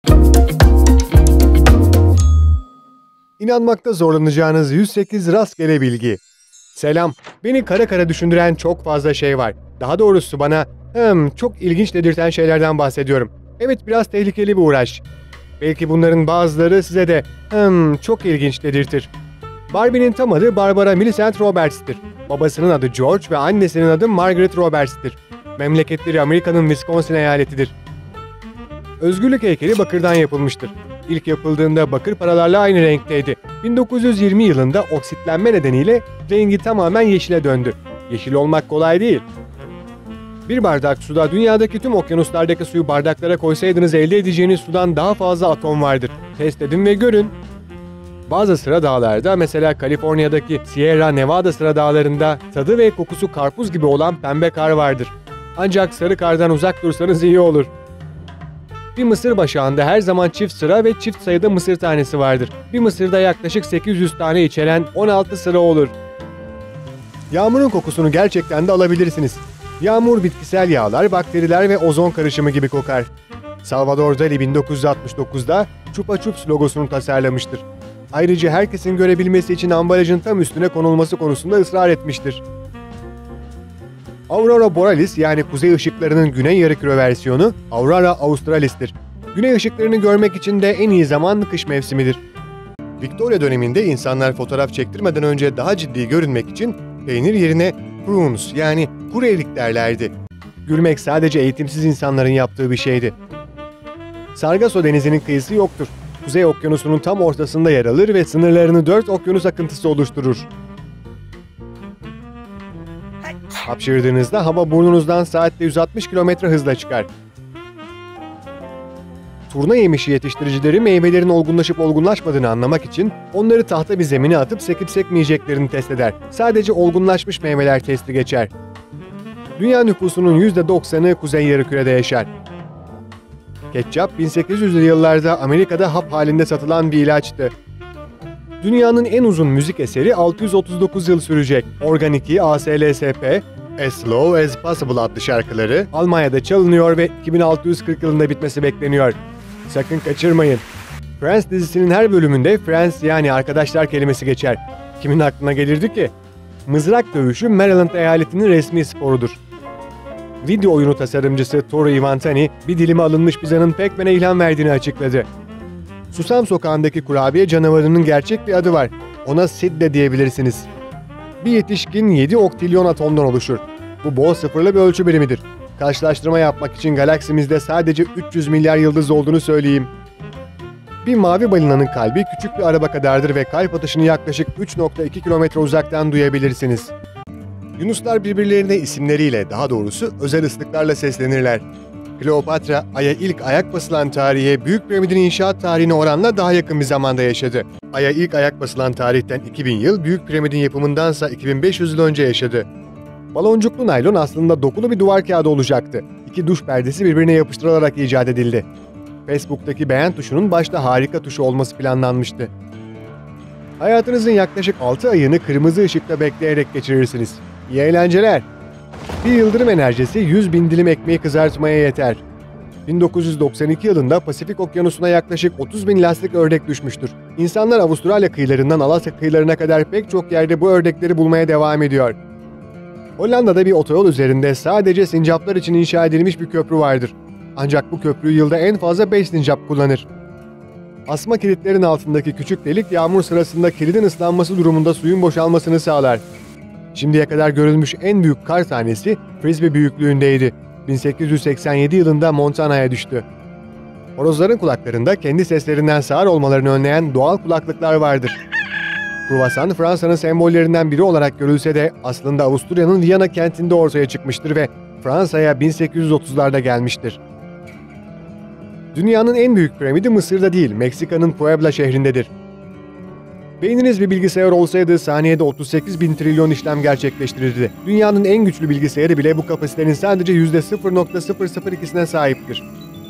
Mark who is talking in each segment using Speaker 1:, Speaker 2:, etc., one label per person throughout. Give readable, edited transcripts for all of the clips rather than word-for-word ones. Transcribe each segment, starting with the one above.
Speaker 1: İnanmakta zorlanacağınız 108 rastgele bilgi. Selam, beni kara kara düşündüren çok fazla şey var. Daha doğrusu bana çok ilginç dedirten şeylerden bahsediyorum. Evet, biraz tehlikeli bir uğraş. Belki bunların bazıları size de çok ilginç dedirtir. Barbie'nin tam adı Barbara Millicent Roberts'tir. Babasının adı George ve annesinin adı Margaret Roberts'tir. Memleketleri Amerika'nın Wisconsin eyaletidir. Özgürlük heykeli bakırdan yapılmıştır. İlk yapıldığında bakır paralarla aynı renkteydi. 1920 yılında oksitlenme nedeniyle rengi tamamen yeşile döndü. Yeşil olmak kolay değil. Bir bardak suda dünyadaki tüm okyanuslardaki suyu bardaklara koysaydınız elde edeceğiniz sudan daha fazla atom vardır. Test edin ve görün. Bazı sıra dağlarda, mesela Kaliforniya'daki Sierra Nevada sıra dağlarında tadı ve kokusu karpuz gibi olan pembe kar vardır. Ancak sarı kardan uzak dursanız iyi olur. Bir mısır başağında her zaman çift sıra ve çift sayıda mısır tanesi vardır. Bir mısırda yaklaşık 800 tane içeren 16 sıra olur. Yağmurun kokusunu gerçekten de alabilirsiniz. Yağmur bitkisel yağlar, bakteriler ve ozon karışımı gibi kokar. Salvador Dali 1969'da Chupa Chups logosunu tasarlamıştır. Ayrıca herkesin görebilmesi için ambalajın tam üstüne konulması konusunda ısrar etmiştir. Aurora Borealis, yani kuzey ışıklarının güney yarımküre versiyonu Aurora Australis'tir. Güney ışıklarını görmek için de en iyi zaman kış mevsimidir. Victoria döneminde insanlar fotoğraf çektirmeden önce daha ciddi görünmek için peynir yerine prunes, yani kuru erik derlerdi. Gülmek sadece eğitimsiz insanların yaptığı bir şeydi. Sargasso Denizi'nin kıyısı yoktur. Kuzey Okyanusu'nun tam ortasında yer alır ve sınırlarını 4 okyanus akıntısı oluşturur. Hapşırdığınızda hava burnunuzdan saatte 160 km hızla çıkar. Turna yemişi yetiştiricileri meyvelerin olgunlaşıp olgunlaşmadığını anlamak için onları tahta bir zemine atıp sekip sekmeyeceklerini test eder. Sadece olgunlaşmış meyveler testi geçer. Dünya nüfusunun %90'ı kuzey yarımkürede yaşar. Ketçap 1800'lü yıllarda Amerika'da hap halinde satılan bir ilaçtı. Dünyanın en uzun müzik eseri 639 yıl sürecek. Organiki ASLSP, As Slow As Possible adlı şarkıları Almanya'da çalınıyor ve 2640 yılında bitmesi bekleniyor. Sakın kaçırmayın. Friends dizisinin her bölümünde Friends, yani arkadaşlar kelimesi geçer. Kimin aklına gelirdi ki? Mızrak dövüşü Maryland eyaletinin resmi sporudur. Video oyunu tasarımcısı Toru Iwatani, bir dilime alınmış pizzanın Pac-Man'e ilham verdiğini açıkladı. Susam Sokağı'ndaki kurabiye canavarının gerçek bir adı var. Ona Sid de diyebilirsiniz. Bir yetişkin 7 oktilyon atomdan oluşur. Bu bol sıfırlı bir ölçü birimidir. Karşılaştırma yapmak için galaksimizde sadece 300 milyar yıldız olduğunu söyleyeyim. Bir mavi balinanın kalbi küçük bir araba kadardır ve kalp atışını yaklaşık 3,2 kilometre uzaktan duyabilirsiniz. Yunuslar birbirlerine isimleriyle, daha doğrusu özel ıslıklarla seslenirler. Kleopatra, Ay'a ilk ayak basılan tarihe Büyük Piramidin inşaat tarihine oranla daha yakın bir zamanda yaşadı. Ay'a ilk ayak basılan tarihten 2000 yıl, Büyük Piramidin yapımındansa 2500 yıl önce yaşadı. Baloncuklu naylon aslında dokulu bir duvar kağıdı olacaktı. İki duş perdesi birbirine yapıştırılarak icat edildi. Facebook'taki beğen tuşunun başta harika tuşu olması planlanmıştı. Hayatınızın yaklaşık 6 ayını kırmızı ışıkta bekleyerek geçirirsiniz. İyi eğlenceler. Bir yıldırım enerjisi 100.000 dilim ekmeği kızartmaya yeter. 1992 yılında Pasifik Okyanusu'na yaklaşık 30.000 lastik ördek düşmüştür. İnsanlar Avustralya kıyılarından Alasya kıyılarına kadar pek çok yerde bu ördekleri bulmaya devam ediyor. Hollanda'da bir otoyol üzerinde sadece sincaplar için inşa edilmiş bir köprü vardır. Ancak bu köprü yılda en fazla 5 sincap kullanır. Asma kilitlerin altındaki küçük delik yağmur sırasında kilidin ıslanması durumunda suyun boşalmasını sağlar. Şimdiye kadar görülmüş en büyük kar tanesi frisbee büyüklüğündeydi. 1887 yılında Montana'ya düştü. Horozların kulaklarında kendi seslerinden sağır olmalarını önleyen doğal kulaklıklar vardır. Kruvasan, Fransa'nın sembollerinden biri olarak görülse de aslında Avusturya'nın Viyana kentinde ortaya çıkmıştır ve Fransa'ya 1830'larda gelmiştir. Dünyanın en büyük piramidi Mısır'da değil, Meksika'nın Puebla şehrindedir. Beyniniz bir bilgisayar olsaydı saniyede 38.000 trilyon işlem gerçekleştirirdi. Dünyanın en güçlü bilgisayarı bile bu kapasitenin sadece %0,002'sine sahiptir.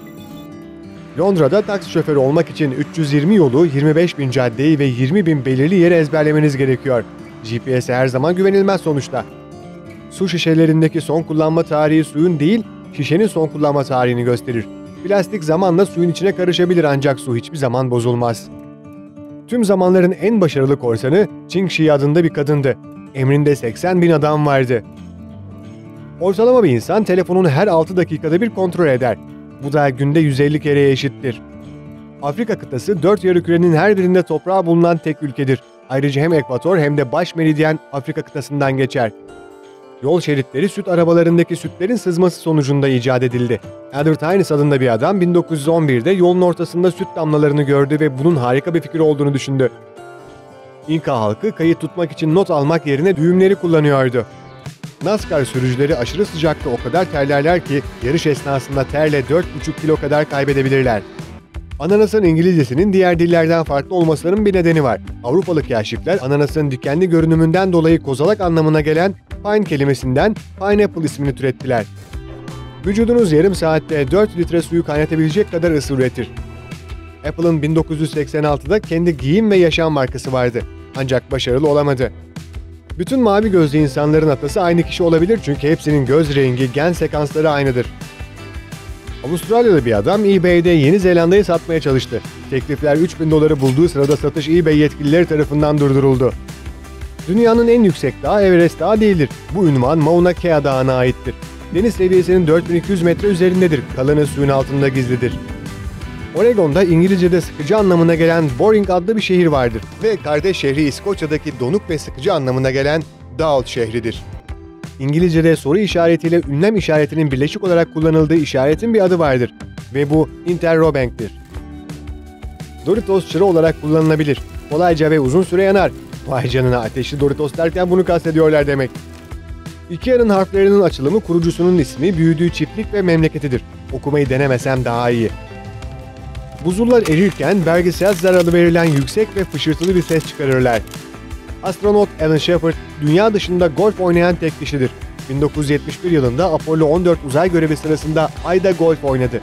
Speaker 1: Londra'da taksi şoförü olmak için 320 yolu, 25.000 caddeyi ve 20.000 belirli yeri ezberlemeniz gerekiyor. GPS her zaman güvenilmez sonuçta. Su şişelerindeki son kullanma tarihi suyun değil, şişenin son kullanma tarihini gösterir. Plastik zamanla suyun içine karışabilir ancak su hiçbir zaman bozulmaz. Tüm zamanların en başarılı korsanı Ching Shi adında bir kadındı. Emrinde 80 bin adam vardı. Ortalama bir insan telefonunu her 6 dakikada bir kontrol eder. Bu da günde 150 kereye eşittir. Afrika kıtası 4 yarımkürenin her birinde toprağı bulunan tek ülkedir. Ayrıca hem ekvator hem de baş meridyen Afrika kıtasından geçer. Yol şeritleri süt arabalarındaki sütlerin sızması sonucunda icat edildi. Albert Einstein adında bir adam 1911'de yolun ortasında süt damlalarını gördü ve bunun harika bir fikir olduğunu düşündü. İnka halkı kayıt tutmak için not almak yerine düğümleri kullanıyordu. NASCAR sürücüleri aşırı sıcakta o kadar terlerler ki yarış esnasında terle 4,5 kilo kadar kaybedebilirler. Ananasın İngilizcesinin diğer dillerden farklı olmasının bir nedeni var. Avrupalı keşifler ananasın dikenli görünümünden dolayı kozalak anlamına gelen pine kelimesinden pineapple ismini türettiler. Vücudunuz yarım saatte 4 litre suyu kaynatabilecek kadar ısı üretir. Apple'ın 1986'da kendi giyim ve yaşam markası vardı. Ancak başarılı olamadı. Bütün mavi gözlü insanların atası aynı kişi olabilir çünkü hepsinin göz rengi, gen sekansları aynıdır. Avustralyalı bir adam eBay'de Yeni Zelanda'yı satmaya çalıştı. Teklifler $3.000 bulduğu sırada satış eBay yetkilileri tarafından durduruldu. Dünyanın en yüksek dağı Everest Dağı değildir. Bu ünvan Mauna Kea Dağı'na aittir. Deniz seviyesinin 4200 metre üzerindedir. Kalanı suyun altında gizlidir. Oregon'da İngilizce'de sıkıcı anlamına gelen Boring adlı bir şehir vardır ve kardeş şehri İskoçya'daki donuk ve sıkıcı anlamına gelen Dowd şehridir. İngilizce'de soru işaretiyle ünlem işaretinin birleşik olarak kullanıldığı işaretin bir adı vardır ve bu interrobang'tir. Doritos çıra olarak kullanılabilir. Kolayca ve uzun süre yanar. Vay canına, ateşli Doritos derken bunu kastediyorlar demek. Ikea'nın harflerinin açılımı kurucusunun ismi, büyüdüğü çiftlik ve memleketidir. Okumayı denemesem daha iyi. Buzullar erirken Berge Seltzer adı verilen yüksek ve fışırtılı bir ses çıkarırlar. Astronot Alan Shepard, dünya dışında golf oynayan tek kişidir. 1971 yılında Apollo 14 uzay görevi sırasında Ay'da golf oynadı.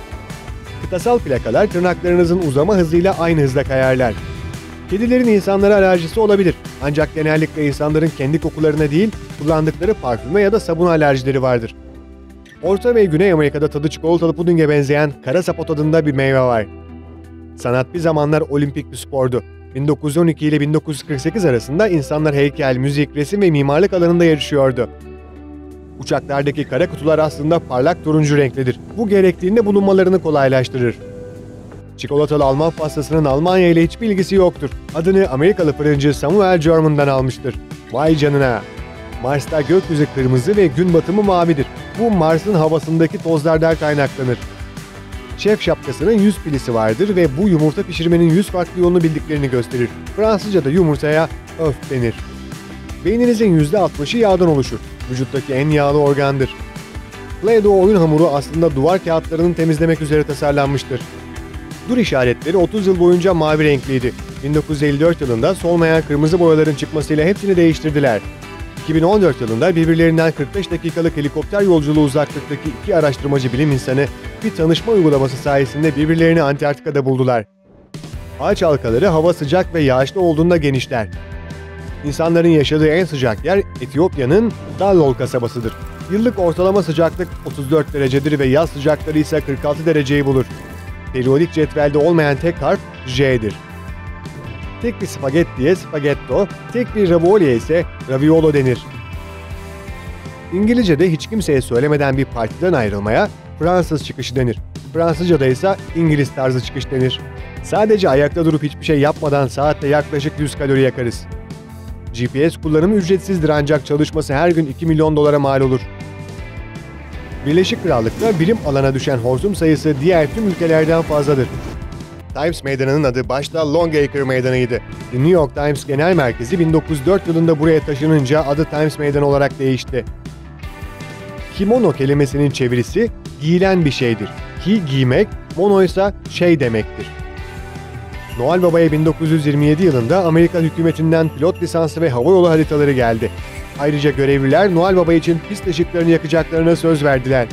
Speaker 1: Kıtasal plakalar tırnaklarınızın uzama hızıyla aynı hızda kayarlar. Kedilerin insanlara alerjisi olabilir. Ancak genellikle insanların kendi kokularına değil, kullandıkları parfüme ya da sabuna alerjileri vardır. Orta ve Güney Amerika'da tadı çikolatalı pudinge benzeyen kara sapot adında bir meyve var. Sanat bir zamanlar olimpik bir spordu. 1912 ile 1948 arasında insanlar heykel, müzik, resim ve mimarlık alanında yarışıyordu. Uçaklardaki kara kutular aslında parlak turuncu renklidir. Bu gerektiğinde bulunmalarını kolaylaştırır. Çikolatalı Alman pastasının Almanya ile hiçbir ilgisi yoktur. Adını Amerikalı fırıncı Samuel German'dan almıştır. Vay canına! Mars'ta gökyüzü kırmızı ve gün batımı mavidir. Bu Mars'ın havasındaki tozlardan kaynaklanır. Şef şapkasının 100 pilisi vardır ve bu yumurta pişirmenin 100 farklı yolunu bildiklerini gösterir. Fransızca'da yumurtaya öf denir. Beyninizin %60'ı yağdan oluşur. Vücuttaki en yağlı organdır. Play-Doh oyun hamuru aslında duvar kağıtlarını temizlemek üzere tasarlanmıştır. Dur işaretleri 30 yıl boyunca mavi renkliydi. 1954 yılında solmayan kırmızı boyaların çıkmasıyla hepsini değiştirdiler. 2014 yılında birbirlerinden 45 dakikalık helikopter yolculuğu uzaklıktaki iki araştırmacı bilim insanı bir tanışma uygulaması sayesinde birbirlerini Antarktika'da buldular. Ağaç halkaları hava sıcak ve yağışlı olduğunda genişler. İnsanların yaşadığı en sıcak yer Etiyopya'nın Dallol kasabasıdır. Yıllık ortalama sıcaklık 34 derecedir ve yaz sıcakları ise 46 dereceyi bulur. Periyodik cetvelde olmayan tek harf J'dir. Tek bir spagettiye spaghetto, tek bir ravioli'ye ise raviolo denir. İngilizce'de hiç kimseye söylemeden bir partiden ayrılmaya Fransız çıkışı denir. Fransızca'da ise İngiliz tarzı çıkış denir. Sadece ayakta durup hiçbir şey yapmadan saatte yaklaşık 100 kalori yakarız. GPS kullanımı ücretsizdir ancak çalışması her gün $2 milyon mal olur. Birleşik Krallık'ta birim alana düşen horsum sayısı diğer tüm ülkelerden fazladır. Times Meydanı'nın adı başta Longacre Meydanı'ydı. The New York Times Genel Merkezi 1904 yılında buraya taşınınca adı Times Meydanı olarak değişti. Kimono kelimesinin çevirisi giyilen bir şeydir. Ki giymek, mono ise şey demektir. Noel Baba'ya 1927 yılında Amerikan hükümetinden pilot lisansı ve havayolu haritaları geldi. Ayrıca görevliler Noel Baba için pist ışıklarını yakacaklarına söz verdiler.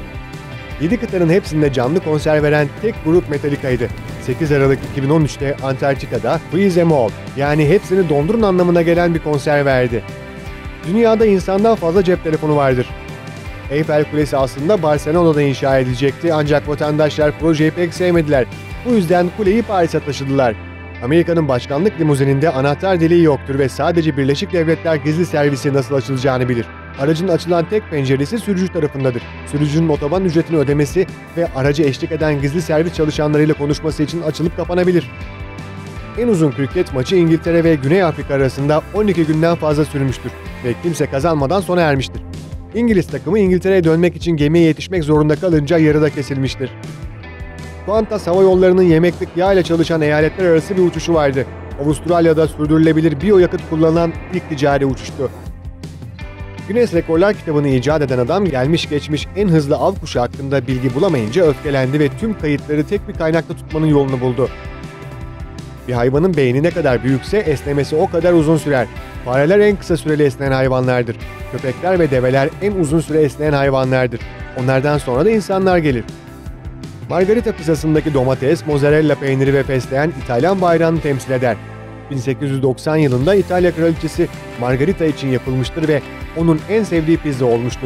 Speaker 1: 7 kıtanın hepsinde canlı konser veren tek grup Metallica'ydı. 8 Aralık 2013'te Antarktika'da Freeze Them All, yani hepsini dondurun anlamına gelen bir konser verdi. Dünyada insandan fazla cep telefonu vardır. Eyfel Kulesi aslında Barcelona'da inşa edilecekti ancak vatandaşlar projeyi pek sevmediler. Bu yüzden kuleyi Paris'e taşıdılar. Amerika'nın başkanlık limuzininde anahtar deliği yoktur ve sadece Birleşik Devletler Gizli Servisi nasıl açılacağını bilir. Aracın açılan tek penceresi sürücü tarafındadır. Sürücünün otoban ücretini ödemesi ve aracı eşlik eden gizli servis çalışanlarıyla konuşması için açılıp kapanabilir. En uzun kriket maçı İngiltere ve Güney Afrika arasında 12 günden fazla sürmüştür ve kimse kazanmadan sona ermiştir. İngiliz takımı İngiltere'ye dönmek için gemiye yetişmek zorunda kalınca yarıda kesilmiştir. Qantas Hava Yolları'nın yemeklik yağ ile çalışan eyaletler arası bir uçuşu vardı. Avustralya'da sürdürülebilir biyoyakıt kullanılan ilk ticari uçuştu. Guinness Rekorlar kitabını icat eden adam gelmiş geçmiş en hızlı av kuşu hakkında bilgi bulamayınca öfkelendi ve tüm kayıtları tek bir kaynakta tutmanın yolunu buldu. Bir hayvanın beyni ne kadar büyükse esnemesi o kadar uzun sürer. Fareler en kısa süreli esneyen hayvanlardır. Köpekler ve develer en uzun süre esneyen hayvanlardır. Onlardan sonra da insanlar gelir. Margarita pizzasındaki domates, mozzarella peyniri ve fesleğen İtalyan bayrağını temsil eder. 1890 yılında İtalya kraliçesi Margarita için yapılmıştır ve onun en sevdiği pizza olmuştur.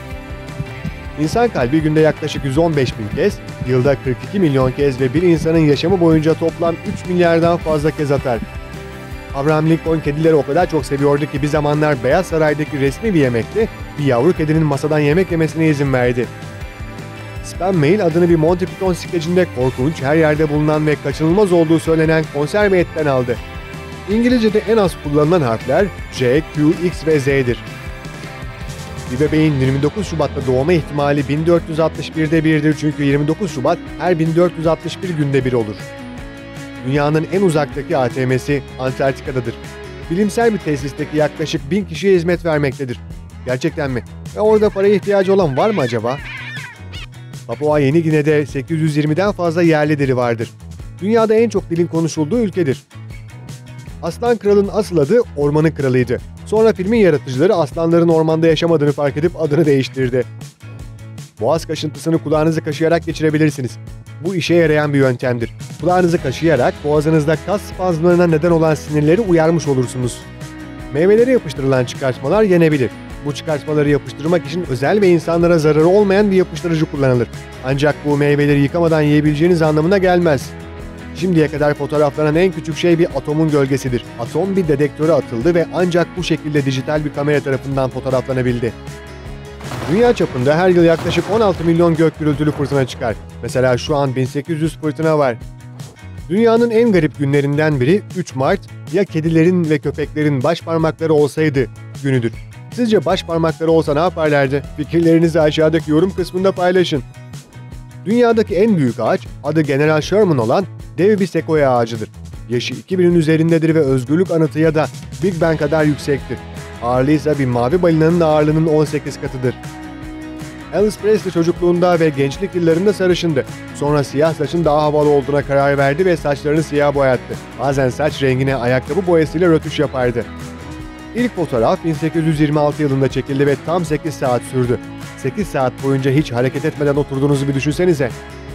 Speaker 1: İnsan kalbi günde yaklaşık 115 bin kez, yılda 42 milyon kez ve bir insanın yaşamı boyunca toplam 3 milyardan fazla kez atar. Abraham Lincoln kedileri o kadar çok seviyordu ki bir zamanlar Beyaz Saray'daki resmi bir yemekte bir yavru kedinin masadan yemek yemesine izin verdi. Spam Mail adını bir Monty Python skecinde korkunç, her yerde bulunan ve kaçınılmaz olduğu söylenen konserve etten aldı. İngilizce'de en az kullanılan harfler J, Q, X ve Z'dir. Bir bebeğin 29 Şubat'ta doğma ihtimali 1461'de birdir çünkü 29 Şubat her 1461 günde bir olur. Dünyanın en uzaktaki ATM'si Antarktika'dadır. Bilimsel bir tesisteki yaklaşık 1000 kişiye hizmet vermektedir. Gerçekten mi? Ve orada paraya ihtiyacı olan var mı acaba? Papua Yeni Gine'de 820'den fazla yerli dili vardır. Dünyada en çok dilin konuşulduğu ülkedir. Aslan Kral'ın asıl adı Ormanın Kralı'ydı. Sonra filmin yaratıcıları aslanların ormanda yaşamadığını fark edip adını değiştirdi. Boğaz kaşıntısını kulağınızı kaşıyarak geçirebilirsiniz. Bu işe yarayan bir yöntemdir. Kulağınızı kaşıyarak boğazınızda kas spazmlarına neden olan sinirleri uyarmış olursunuz. Meyvelere yapıştırılan çıkartmalar yenebilir. Bu çıkartmaları yapıştırmak için özel ve insanlara zararı olmayan bir yapıştırıcı kullanılır. Ancak bu meyveleri yıkamadan yiyebileceğiniz anlamına gelmez. Şimdiye kadar fotoğraflanan en küçük şey bir atomun gölgesidir. Atom bir dedektöre atıldı ve ancak bu şekilde dijital bir kamera tarafından fotoğraflanabildi. Dünya çapında her yıl yaklaşık 16 milyon gök gürültülü fırtına çıkar. Mesela şu an 1800 fırtına var. Dünyanın en garip günlerinden biri 3 Mart, ya kedilerin ve köpeklerin baş parmakları olsaydı günüdür. Sizce baş parmakları olsa ne yaparlardı? Fikirlerinizi aşağıdaki yorum kısmında paylaşın. Dünyadaki en büyük ağaç, adı General Sherman olan dev bir sekoya ağacıdır. Yaşı 2000'in üzerindedir ve özgürlük anıtı ya da Big Ben kadar yüksektir. Ağırlığı ise bir mavi balinanın ağırlığının 18 katıdır. Elvis Presley çocukluğunda ve gençlik yıllarında sarışındı. Sonra siyah saçın daha havalı olduğuna karar verdi ve saçlarını siyah boyattı. Bazen saç rengine ayakkabı boyasıyla rötuş yapardı. İlk fotoğraf 1826 yılında çekildi ve tam 8 saat sürdü. 8 saat boyunca hiç hareket etmeden oturduğunuzu bir düşünsenize.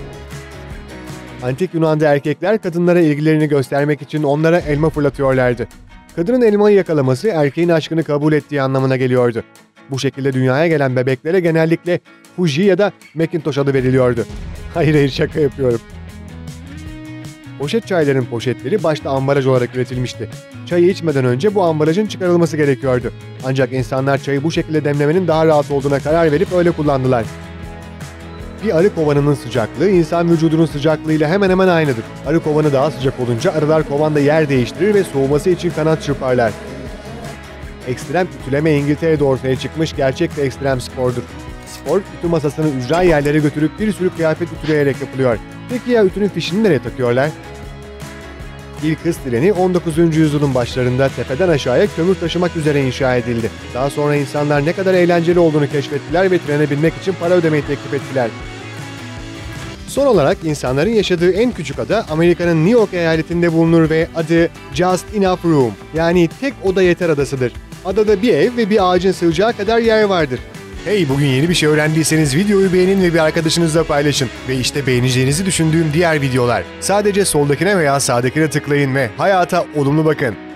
Speaker 1: Antik Yunan'da erkekler kadınlara ilgilerini göstermek için onlara elma fırlatıyorlardı. Kadının elmayı yakalaması erkeğin aşkını kabul ettiği anlamına geliyordu. Bu şekilde dünyaya gelen bebeklere genellikle Fuji ya da Macintosh adı veriliyordu. Hayır şaka yapıyorum. Poşet çayların poşetleri başta ambalaj olarak üretilmişti. Çayı içmeden önce bu ambalajın çıkarılması gerekiyordu. Ancak insanlar çayı bu şekilde demlemenin daha rahat olduğuna karar verip öyle kullandılar. Bir arı kovanının sıcaklığı insan vücudunun sıcaklığıyla hemen hemen aynıdır. Arı kovanı daha sıcak olunca arılar kovanda yer değiştirir ve soğuması için kanat çırparlar. Ekstrem ütüleme İngiltere'de ortaya çıkmış gerçek bir ekstrem spordur. Spor, ütü masasını ücra yerlere götürüp bir sürü kıyafet ütüleyerek yapılıyor. Peki ya ütünün fişini nereye takıyorlar? İlk hız treni 19. yüzyılın başlarında tepeden aşağıya kömür taşımak üzere inşa edildi. Daha sonra insanlar ne kadar eğlenceli olduğunu keşfettiler ve trene binmek için para ödemeyi teklif ettiler. Son olarak insanların yaşadığı en küçük ada Amerika'nın New York eyaletinde bulunur ve adı Just Enough Room, yani tek oda yeter adasıdır. Adada bir ev ve bir ağacın sığacağı kadar yer vardır. Hey, bugün yeni bir şey öğrendiyseniz videoyu beğenin ve bir arkadaşınızla paylaşın. Ve işte beğeneceğinizi düşündüğüm diğer videolar. Sadece soldakine veya sağdakine tıklayın ve hayata olumlu bakın.